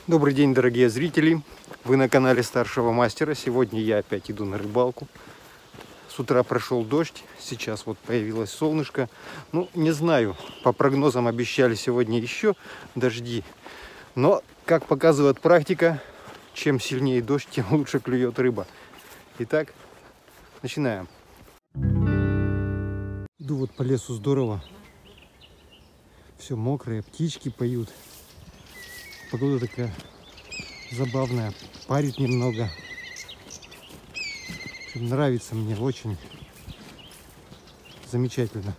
Добрый день, дорогие зрители! Вы на канале Старшего Мастера. Сегодня я опять иду на рыбалку. С утра прошел дождь, сейчас вот появилось солнышко. Ну, не знаю, по прогнозам обещали сегодня еще дожди. Но, как показывает практика, чем сильнее дождь, тем лучше клюет рыба. Итак, начинаем. Иду вот по лесу, здорово. Все мокрое, птички поют. Погода такая забавная, парит немного. Нравится мне очень. Замечательно.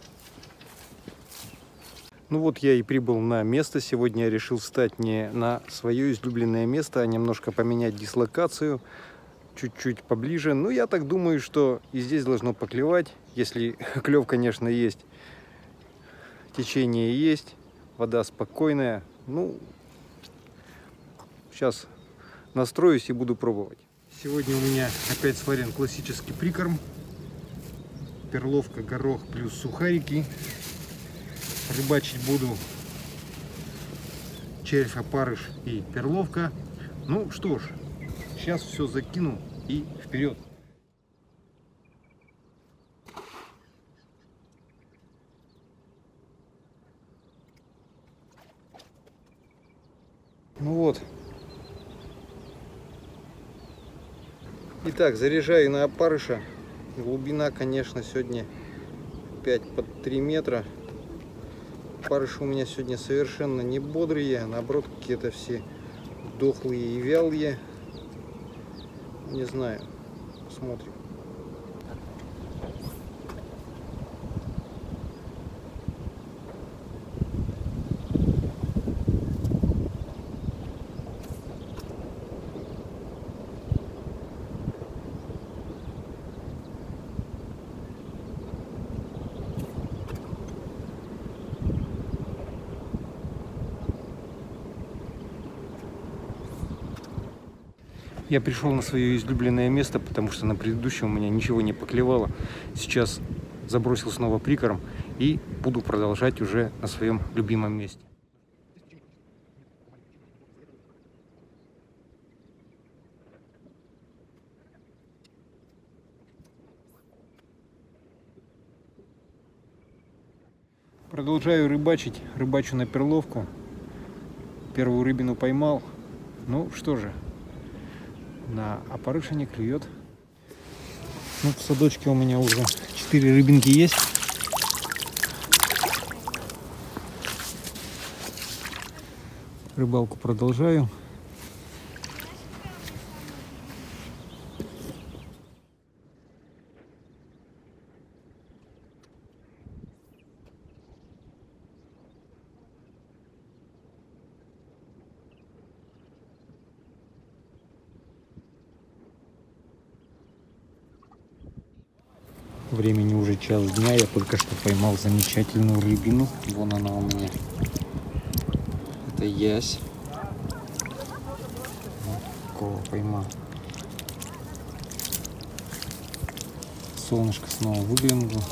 Ну вот я и прибыл на место. Сегодня я решил встать не на свое излюбленное место, а немножко поменять дислокацию. Чуть-чуть поближе. Ну, я так думаю, что и здесь должно поклевать. Если клев, конечно, есть. Течение есть. Вода спокойная. Ну, сейчас настроюсь и буду пробовать. Сегодня у меня опять сварен классический прикорм. Перловка, горох плюс сухарики. Рыбачить буду червь, опарыш и перловка. Ну что ж, сейчас все закину и вперед. Ну вот. Итак, заряжаю на опарыша. Глубина, конечно, сегодня 5 под 3 метра. Опарыши у меня сегодня совершенно не бодрые, наоборот, какие-то все дохлые и вялые. Не знаю, посмотрим. Я пришел на свое излюбленное место, потому что на предыдущем у меня ничего не поклевало. Сейчас забросил снова прикорм и буду продолжать уже на своем любимом месте. Продолжаю рыбачить. Рыбачу на перловку. Первую рыбину поймал. Ну что же. На опарыша не клюет. Ну, в садочке у меня уже 4 рыбинки есть. Рыбалку продолжаю. Времени уже час дня, я только что поймал замечательную рыбину. Вон она у меня. Это ясь. Вот такого поймал. Солнышко снова выглянуло.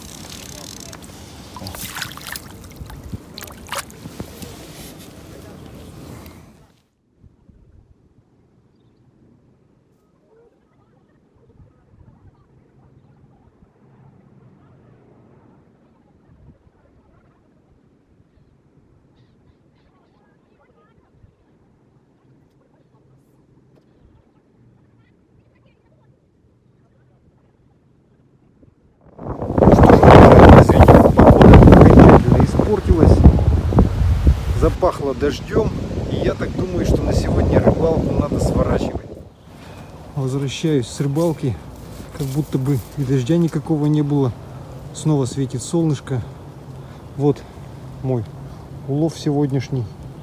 Запахло дождем, и я так думаю, что на сегодня рыбалку надо сворачивать. Возвращаюсь с рыбалки, как будто бы и дождя никакого не было. Снова светит солнышко. Вот мой улов сегодняшний.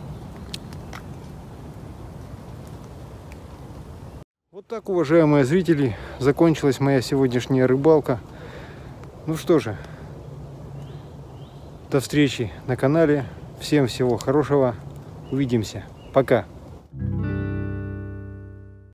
Вот так, уважаемые зрители, закончилась моя сегодняшняя рыбалка. Ну что же, до встречи на канале. Всем всего хорошего. Увидимся. Пока.